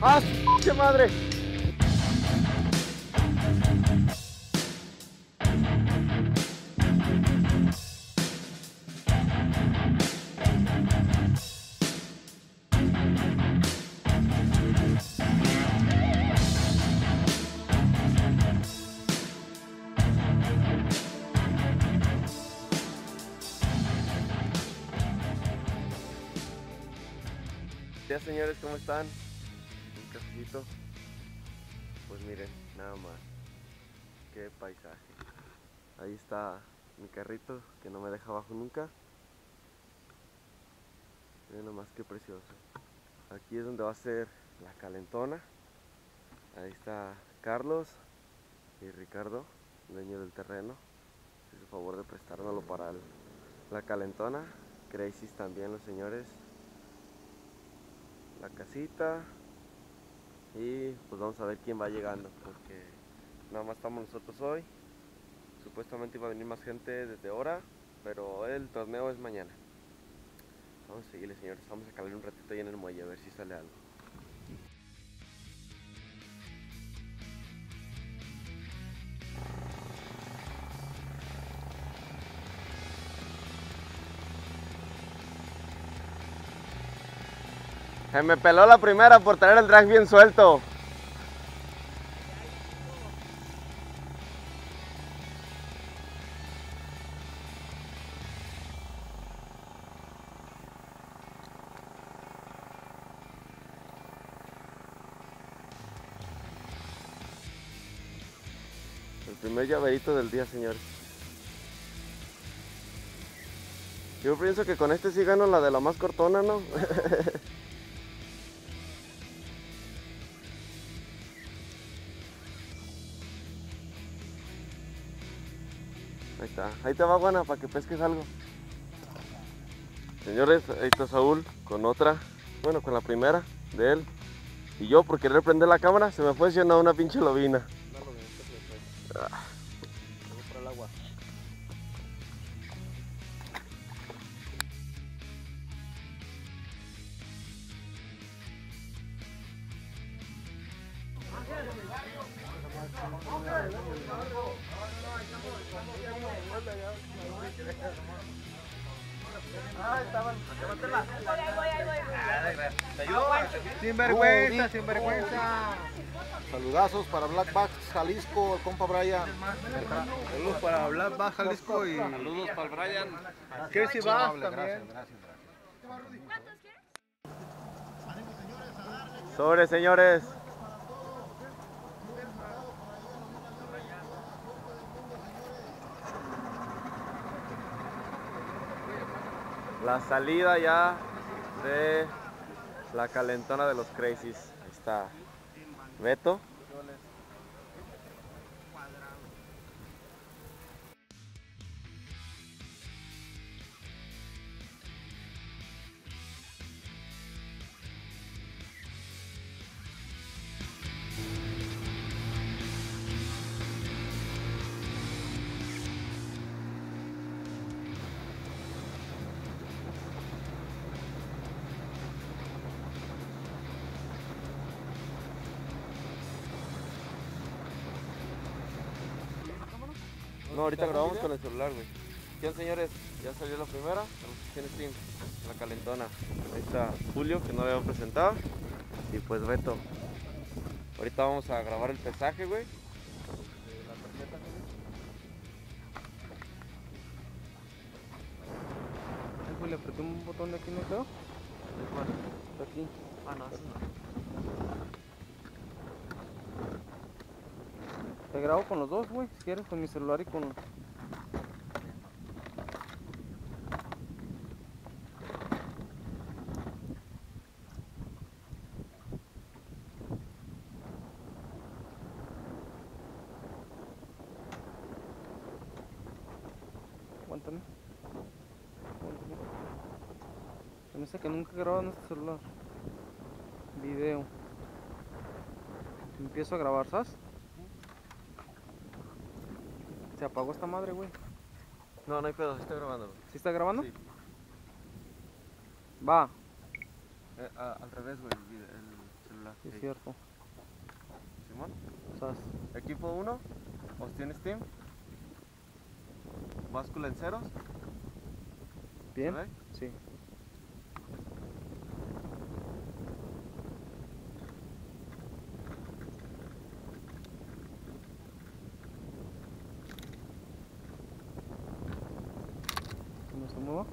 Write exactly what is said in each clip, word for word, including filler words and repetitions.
¡Ah, su pinche madre! Ya, señores, ¿cómo están? Un cafecito. Pues miren, nada más. Qué paisaje. Ahí está mi carrito que no me deja abajo nunca. Miren nomás qué precioso. Aquí es donde va a ser la calentona. Ahí está Carlos y Ricardo, dueño del terreno. Hizo el favor de prestárnoslo para el, la calentona. Crazies también los señores. La casita. Y pues vamos a ver quién va llegando, porque nada más estamos nosotros hoy. Supuestamente iba a venir más gente desde ahora, pero el torneo es mañana. Vamos a seguirle, señores. Vamos a calar un ratito ahí en el muelle a ver si sale algo. Se me peló la primera por tener el drag bien suelto. El primer llaverito del día, señores. Yo pienso que con este sí gano la de la más cortona, ¿no? Ahí está, ahí te va, Juana, para que pesques algo. Señores, ahí está Saúl con otra, bueno, con la primera de él. Y yo, por querer prender la cámara, se me fue haciendo una pinche lobina. Una lobinita se me fue. Ah. Luego para el agua. Sin vergüenza, sin vergüenza. Saludazos para Black Bass Jalisco, el compa Brian. Saludos para Black Bass Jalisco y Saludos para el Brian. Crazy Bass también. Gracias, gracias, gracias. Sobre, señores. La salida ya de la calentona de los Crazies. Ahí está Beto. No, ahorita grabamos con el celular, güey. Bien, señores, ya salió la primera, la Steam, la calentona. Ahí está Julio, que no le había presentado. Y pues Beto. Ahorita vamos a grabar el pesaje, güey. La tarjeta, Ay, güey, le apreté un botón de aquí, ¿no creo? ¿cuál? Está aquí. Ah, no, eso no. Te grabo con los dos, güey, si quieres, con mi celular y con... Aguántame. Aguántame. Se me dice que nunca he grabado en este celular. Video. Empiezo a grabar, ¿sabes? Se apagó esta madre, güey. No, no hay pedo, estoy grabando. ¿Sí está grabando? Sí. Va. Eh, a- al revés, güey, el, el celular. Black. Sí, es Hey. cierto. Simón. Sas. Equipo uno, Austin Steam. Báscula en ceros. ¿Bien? ¿Se ve? Sí. ¿Cómo se mueva?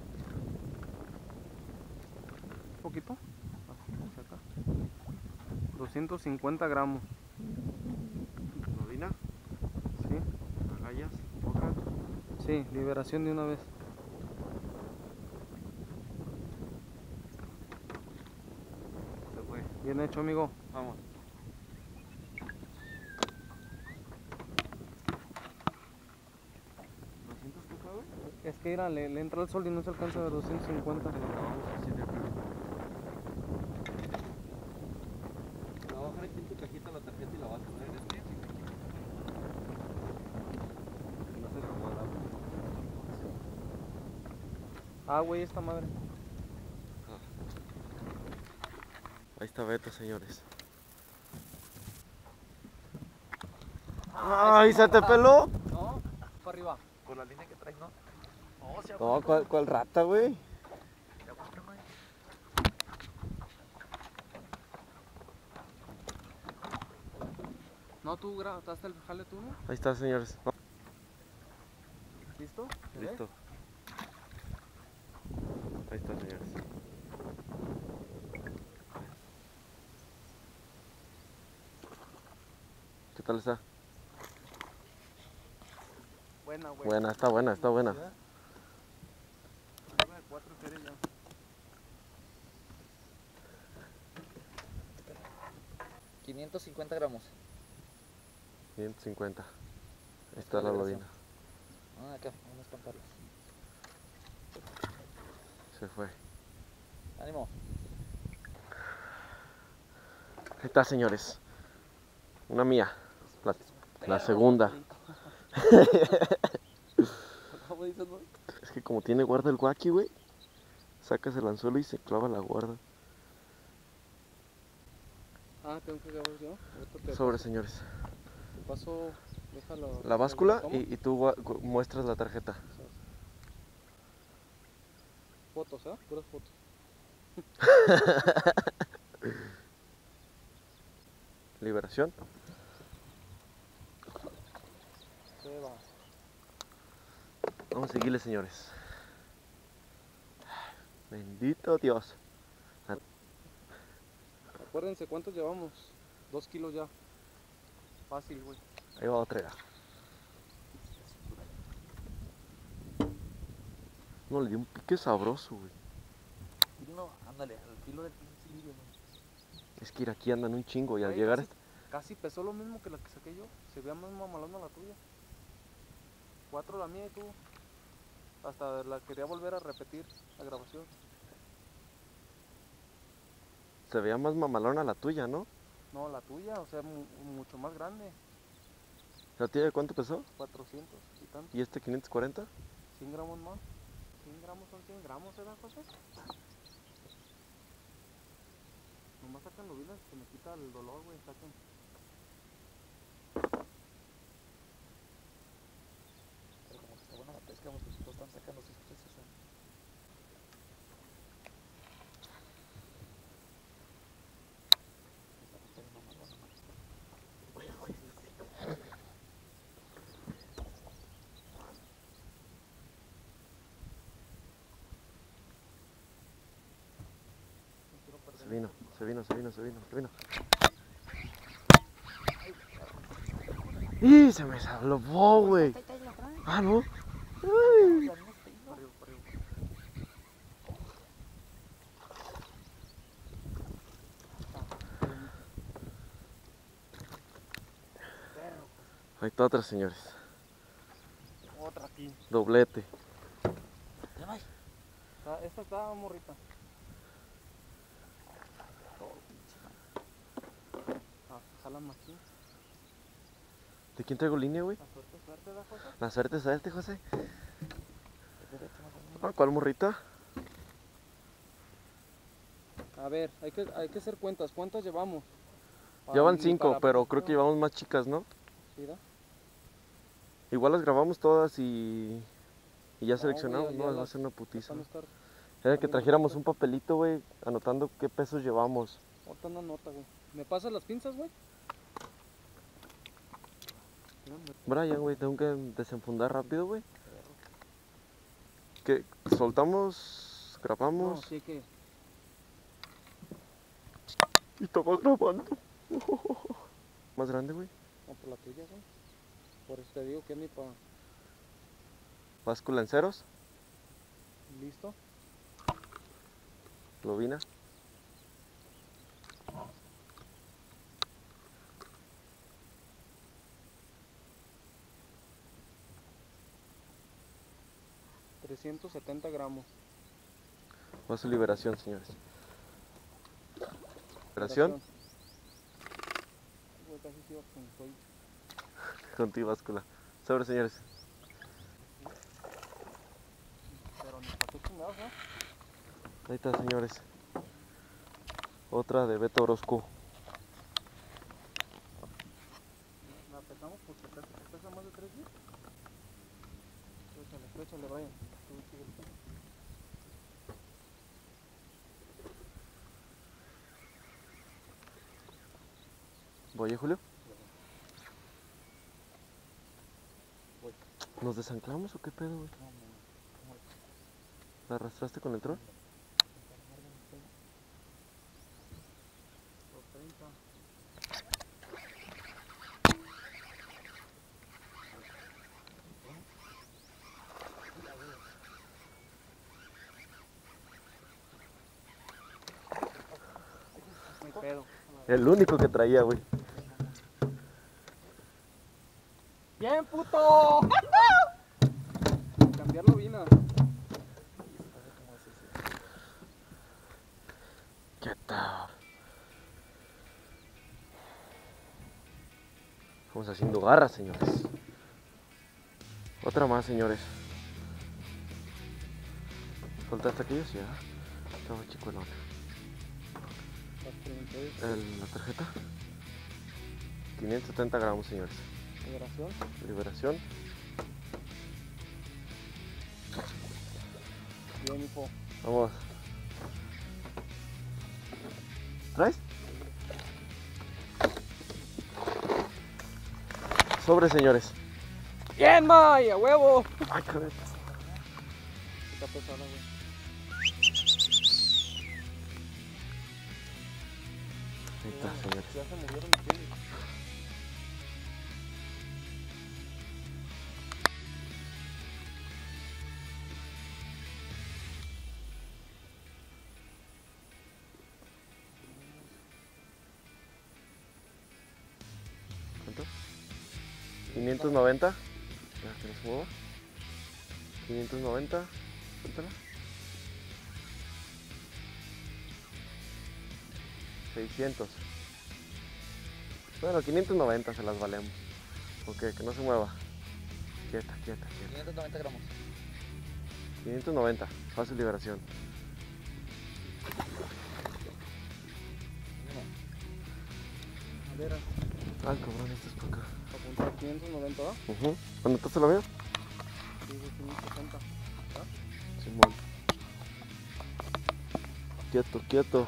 Un poquito. Así, hacia acá. doscientos cincuenta gramos. Bobina, Sí. agallas, boca. Sí, liberación de una vez. Se fue. Bien hecho, amigo. Vamos. ¿doscientos toca, güey? Es que mira, le, le entra el sol y no se alcanza a ver doscientos cincuenta. Te lo acabamos así de acá. La voy a dejar aquí en tu cajita la tarjeta y la vas a poner en este. No se acomoda. Ah, güey, esta madre. Ahí está Beto, señores. ¡Ay, se te peló! No, para arriba. Por la línea que traes, ¿no? No, se No, ¿cuál, cuál rata, güey? aguanta, güey. No, tú grabaste el jale tú, ¿no? Ahí está, señores. No, ¿Listo? ¿Se ve? listo. Ahí está, señores. ¿Qué tal está? Buena, güey. Buena, está buena, está buena. Arriba de cuatro series ya. quinientos cincuenta gramos. ciento cincuenta. Ahí está la lobina. Ah, acá, vamos a espantarlos. Se fue. Ánimo. Ahí está, señores. Una mía. La, la segunda. ¿Cómo dices, no? Es que como tiene guarda el guaki, güey. Sacas el anzuelo y se clava la guarda. Ah, tengo que grabar yo. Ahorita te Sobre, paso- señores. Te paso, déjalo. La báscula ¿Cómo? y, y tú gua- gu- muestras la tarjeta. Fotos, ¿ah? Puras fotos. Liberación. Se va. Vamos a seguirle, señores. Bendito Dios. Acuérdense cuántos llevamos. Dos kilos ya. Fácil, güey. Ahí va otra. No, le dio un pique sabroso, güey. No, ándale, al filo del pinche lirio, güey. Es que ir aquí andan un chingo y al Güey, llegar... casi, casi pesó lo mismo que la que saqué yo. Se veía más mamalona la tuya. Cuatro la mía y tú. Hasta la quería volver a repetir la grabación. Se veía más mamalona la tuya, ¿no? No, la tuya, o sea, mu- mucho más grande. ¿La tuya cuánto pesó? cuatrocientos y tanto. ¿Y este quinientos cuarenta? cien gramos más. cien gramos son cien gramos, ¿verdad, José? Nomás sacan los vilas, se me quita el dolor, güey, saquen. Pero como que está buena la pesca, güey, pues todos están sacando sus peces, ¿eh? Está bien mamalona, ¿no? No quiero perder. Se vino, se vino, se vino, se vino, se vino. ¡Y se me salvó, güey! Ah, ¿no? Uy. Por arriba, por arriba. Ahí está otra, señores. Otra aquí. Doblete. Ya va. Está- esta está morrita. Ah, jala más aquí. ¿De quién traigo línea, güey? La suerte, suerte, ¿da, José? La suerte, suerte, José. Es derecho más o menos. Ah, ¿cuál morrita? A ver, hay que, hay que hacer cuentas. ¿Cuántas llevamos? Ya van Para- cinco, para- pero creo que llevamos más chicas, ¿no? Sí, ¿da? Igual las grabamos todas y, y ya No, seleccionamos, güey, ¿no? ya Va a las- ser una Para putiza. no estar... Era que saliendo trajéramos juntas. un papelito, güey, anotando qué pesos llevamos. Ahorita no nota, güey. ¿Me pasas las pinzas, güey? Brian, güey, tengo que desenfundar rápido, güey. ¿Qué? ¿Soltamos? No, ¿Grabamos? sí que... Y estaba grabando. Más grande, güey. No, por la tuya, güey. Por eso te digo que es mi pa... Báscula en ceros. ¿Listo? Lobina. trescientos setenta gramos. Va su liberación, señores. Liberación. Güey, casi se iba con soy. Contigo, báscula. Sobre, señores. Pero ni pa' qué chingados, ¿no? Ahí está, señores. Otra de Beto Orozco. La pesamos porque pesa, pesa más de tres días. Échale, tú échale, Brian. Tú síguele. ¿Voy, Julio? Voy. ¿Nos desanclamos o qué pedo, güey? No, no, no. ¿La arrastraste con el tron? Los treinta. No hay pedo. El único que traía, güey. ¡Bien, puto! Cambiarlo vino. ¿Qué tal? Estamos haciendo garras, señores. Otra más, señores. ¿Soltaste aquello? Sí, ¿verdad? Estaba chico el otro. El- la tarjeta. quinientos setenta gramos, señores. Liberación. Liberación. Bien, hijo. Vamos. ¿Traes? Sobre, señores. ¡Bien, May! ¡A huevo! Ay, cabrón. Está pesada, güey. Ahí está, señores. Ya se movieron los pies. ¿Cuánto? quinientos noventa. Ya, que no se mueva. quinientos noventa. Suéltala. seiscientos. Bueno, quinientos noventa se las valemos. Ok, que no se mueva. Quieta, quieta, quieta. quinientos noventa gramos. quinientos noventa. Fácil liberación. A ver, Ay, cabrón, esto es por acá. apuntar quinientos noventa, ¿va? Uh ¿Anotaste lo mío? Sí, sí, quinientos sesenta. Simón. Quieto, quieto.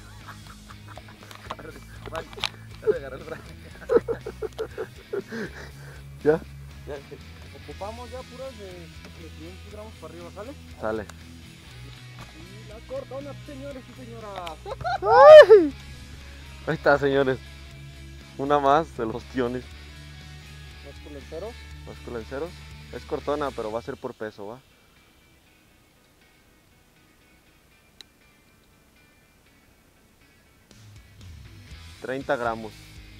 Agarré el brazo. ¿Ya? Ocupamos ya puras de, de quinientos gramos para arriba, ¿sale? Sale. Y la cortona, señores y señoras. Ahí está, señores. Una más de los tiones. Los culenteros. Báscula en ceros. Es cortona, pero va a ser por peso, ¿va? treinta gramos.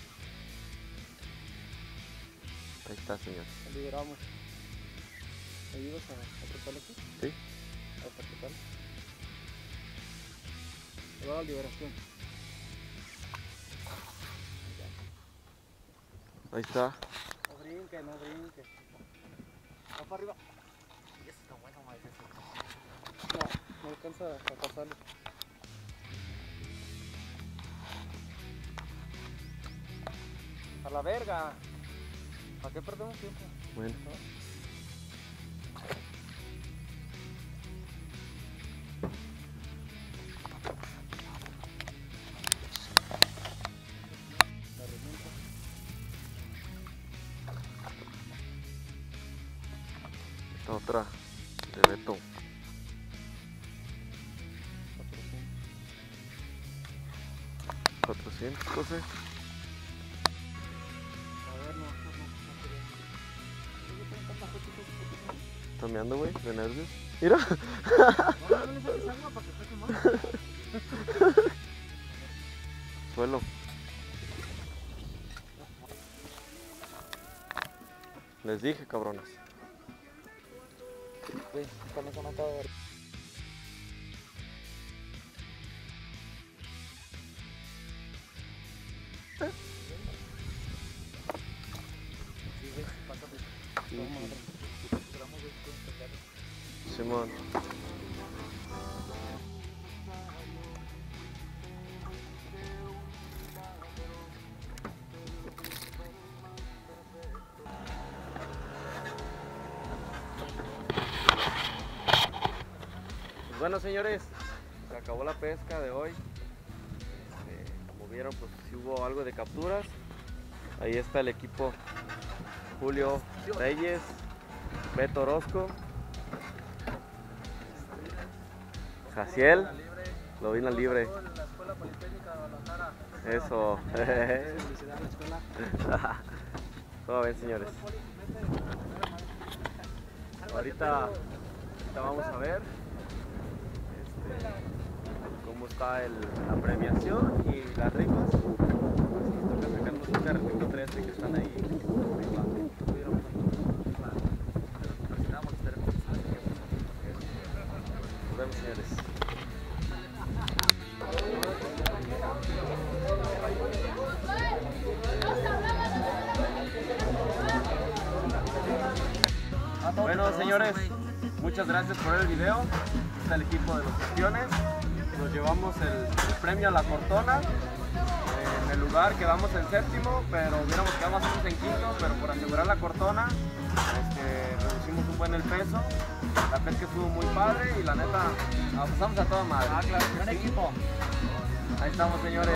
Ahí está, señor. La liberamos. ¿Me ayudas a, a apretarle aquí? Sí. A apretar. Le va la liberación. Ahí está. No brinque, no brinque. Va para arriba. Y eso está bueno, maíz. No, no alcanza a pasarle. A la verga. ¿Para qué perdemos tiempo? Bueno. Esta otra de Beto. cuatrocientos, José. A ver, no, no, no, no. ¿Estás meando, güey? ¿De nervios? Mira. No, no le saques agua para que esté quemado. Suelo. Les dije, cabrones. Güey, con eso no acaba de ver. Sí, güey, pásate. Vamos a ver. Esperamos ver si pueden cargar. Simón. Pues bueno, señores, se acabó la pesca de hoy. Este, como vieron, pues sí hubo algo de capturas. Ahí está el equipo: Julio Reyes, Beto Orozco, este, Jaciel, Lobina Libre. La Escuela Politécnica de Guadalajara. Eso. Felicidades a la escuela. Todo bien, señores. Ahorita, ahorita vamos a ver este, cómo está el, la premiación y las rifas. Nos toca sacarnos un carrito trece que están ahí arriba. Nos vemos, señores. Bueno, señores, muchas gracias por ver el video. Aquí está el equipo de los campeones. Nos llevamos el, el premio a la cortona. Eh, en el lugar quedamos en séptimo, pero hubiéramos quedado más o menos en quinto, pero por asegurar la cortona este, reducimos un buen el peso. La pesca estuvo muy padre y la neta, la pasamos a toda madre. Ah, claro, buen equipo. Ahí estamos, señores.